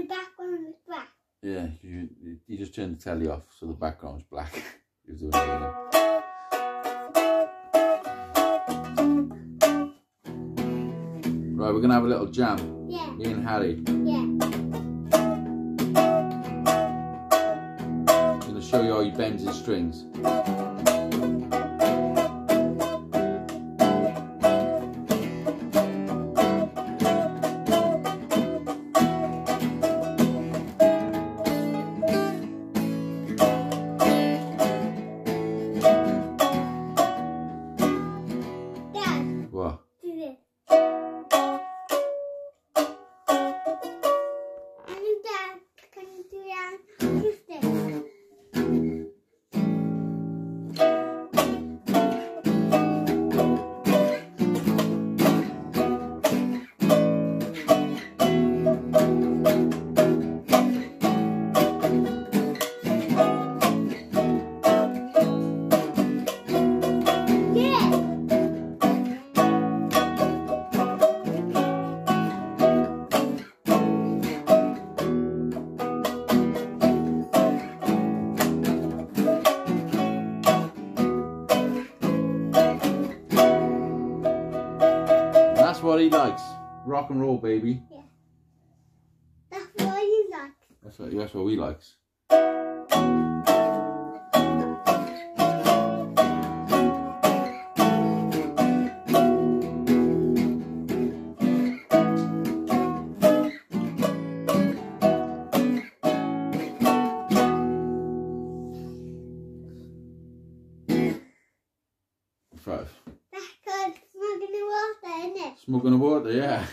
the background is black. Yeah, you just turn the telly off so the background's black. You're doing it, Right, we're gonna have a little jam. Yeah. Me and Harry. Yeah. I'm gonna show you how he bends his strings. What? Do this. And Dad, can you do that? Just this. That's what he likes. Rock and roll, baby. Yeah. That's what you like. That's what we likes. Five. That's called smoking the water, isn't it? Smoking the water, yeah.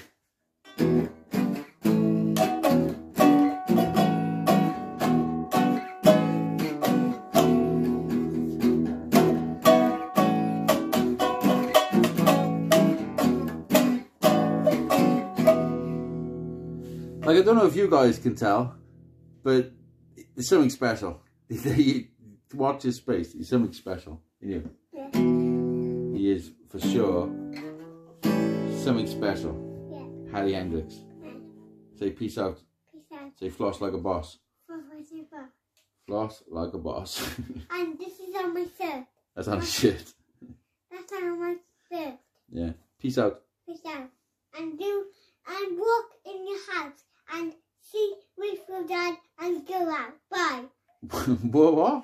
Like, I don't know if you guys can tell, but it's something special. Watch his face. He's something special. You know? Yeah. He is, for sure, something special. Yeah. Harry Hendricks. Yeah. Say peace out. Peace out. Say floss like a boss. Super. Floss like a boss. And this is on my shirt. That's on his shirt. That's on my shirt. Yeah. Peace out. Peace out. And walk in your house and see with your dad and go out. Bye. What?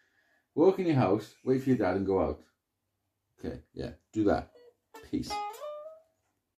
Walk in your house, wait for your dad and go out. Okay, yeah, do that. Peace.